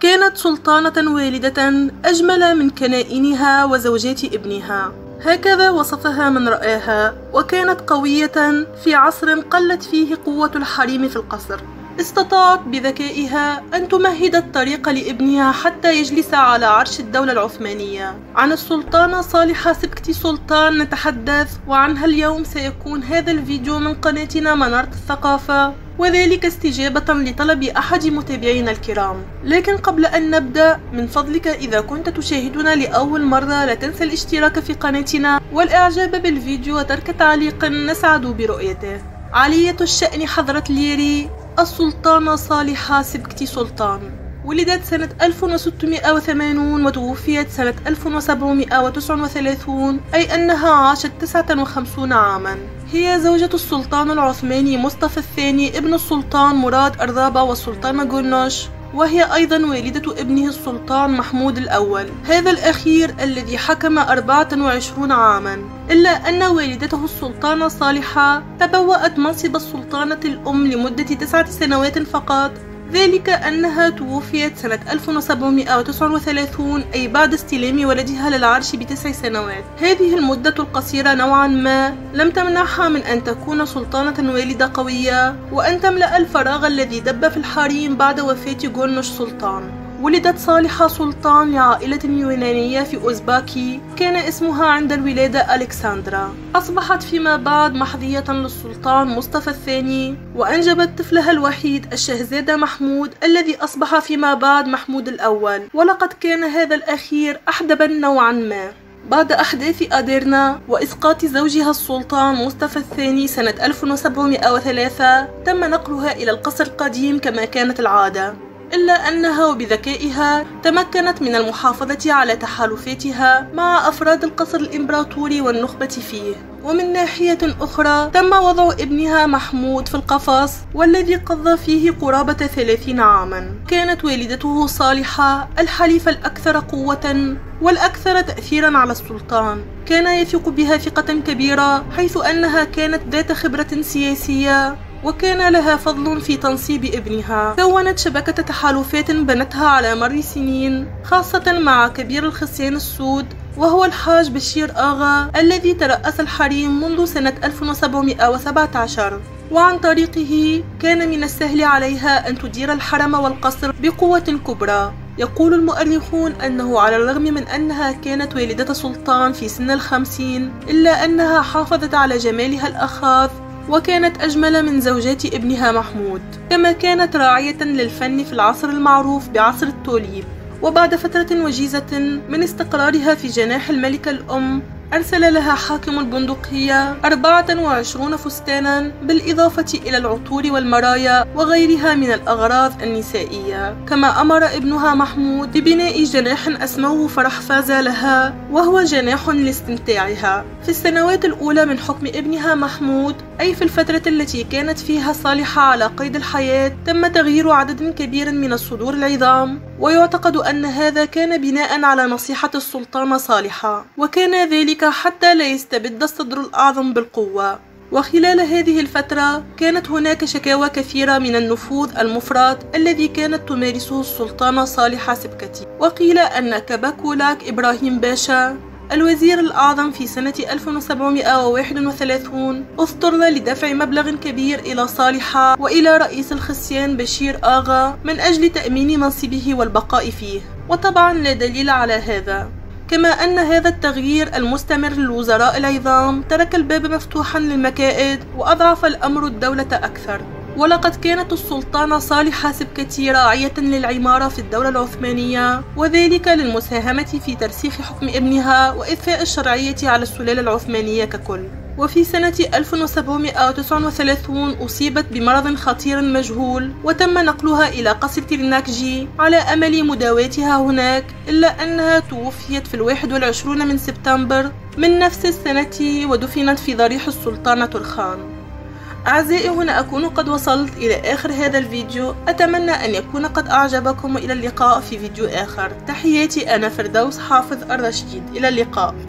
كانت سلطانة والدة أجمل من كنائنها وزوجات ابنها، هكذا وصفها من رآها، وكانت قوية في عصر قلت فيه قوة الحريم في القصر. استطاعت بذكائها أن تمهد الطريق لابنها حتى يجلس على عرش الدولة العثمانية. عن السلطانة صالحة سبكتي سلطان نتحدث، وعنها اليوم سيكون هذا الفيديو من قناتنا منارة الثقافة، وذلك استجابة لطلب أحد متابعينا الكرام. لكن قبل أن نبدأ، من فضلك إذا كنت تشاهدنا لأول مرة لا تنسى الاشتراك في قناتنا والإعجاب بالفيديو وترك تعليق نسعد برؤيته. عالية الشأن حضرة ليري السلطانة صالحة سبكتي سلطان، ولدت سنة 1680 وتوفيت سنة 1739، أي أنها عاشت 59 عاما. هي زوجة السلطان العثماني مصطفى الثاني ابن السلطان مراد أرضابة والسلطانة جورنوش، وهي أيضا والدة ابنه السلطان محمود الأول، هذا الأخير الذي حكم 24 عاما. إلا أن والدته السلطانة صالحة تبوأت منصب السلطانة الأم لمدة 9 سنوات فقط، ذلك أنها توفيت سنة 1739، أي بعد استلام ولدها للعرش ب9 سنوات. هذه المدة القصيرة نوعا ما لم تمنعها من أن تكون سلطانة والدة قوية وأن تملأ الفراغ الذي دب في الحريم بعد وفاة جورنوش سلطان. ولدت صالحة سلطان لعائلة يونانية في أوزباكي، كان اسمها عند الولادة ألكسندرا. أصبحت فيما بعد محظية للسلطان مصطفى الثاني، وأنجبت طفلها الوحيد الشهزاد محمود الذي أصبح فيما بعد محمود الأول، ولقد كان هذا الأخير أحدبا نوعا ما. بعد أحداث أديرنا وإسقاط زوجها السلطان مصطفى الثاني سنة 1703 تم نقلها إلى القصر القديم كما كانت العادة، إلا أنها وبذكائها تمكنت من المحافظة على تحالفاتها مع أفراد القصر الإمبراطوري والنخبة فيه. ومن ناحية أخرى تم وضع ابنها محمود في القفص، والذي قضى فيه قرابة 30 عاما. كانت والدته صالحة الحليفة الأكثر قوة والأكثر تأثيرا على السلطان، كان يثق بها ثقة كبيرة حيث أنها كانت ذات خبرة سياسية وكان لها فضل في تنصيب ابنها. كونت شبكة تحالفات بنتها على مر سنين، خاصة مع كبير الخصيان السود وهو الحاج بشير آغا الذي ترأس الحريم منذ سنة 1717، وعن طريقه كان من السهل عليها أن تدير الحرم والقصر بقوة كبرى. يقول المؤرخون أنه على الرغم من أنها كانت والدة سلطان في سن 50، إلا أنها حافظت على جمالها الأخاذ وكانت أجمل من زوجات ابنها محمود، كما كانت راعية للفن في العصر المعروف بعصر التوليب. وبعد فترة وجيزة من استقرارها في جناح الملكة الأم، أرسل لها حاكم البندقية 24 فستانا بالإضافة إلى العطور والمرايا وغيرها من الأغراض النسائية. كما أمر ابنها محمود ببناء جناح أسموه فرح فازا لها، وهو جناح لاستمتاعها. في السنوات الأولى من حكم ابنها محمود، أي في الفترة التي كانت فيها صالحة على قيد الحياة، تم تغيير عدد كبير من الصدور العظام، ويعتقد أن هذا كان بناء على نصيحة السلطانة صالحة، وكان ذلك حتى لا يستبد الصدر الأعظم بالقوة. وخلال هذه الفترة كانت هناك شكاوى كثيرة من النفوذ المفرط الذي كانت تمارسه السلطانة صالحة سبكتي. وقيل أن كباكولاك إبراهيم باشا الوزير الأعظم في سنة 1731 اضطر لدفع مبلغ كبير إلى صالحة وإلى رئيس الخصيان بشير آغا من أجل تأمين منصبه والبقاء فيه، وطبعا لا دليل على هذا. كما أن هذا التغيير المستمر للوزراء العظام ترك الباب مفتوحا للمكائد وأضعف الأمر الدولة أكثر. ولقد كانت السلطانة صالحة سبكتي راعية للعمارة في الدولة العثمانية، وذلك للمساهمة في ترسيخ حكم ابنها وإضفاء الشرعية على السلالة العثمانية ككل. وفي سنة 1739 أصيبت بمرض خطير مجهول، وتم نقلها إلى قصر ترناكجي على أمل مداواتها هناك، إلا أنها توفيت في 21 من سبتمبر من نفس السنة، ودفنت في ضريح السلطانة ترخان. أعزائي، هنا أكون قد وصلت إلى آخر هذا الفيديو، أتمنى أن يكون قد أعجبكم، وإلى اللقاء في فيديو آخر. تحياتي، أنا فردوس حافظ الرشيد، إلى اللقاء.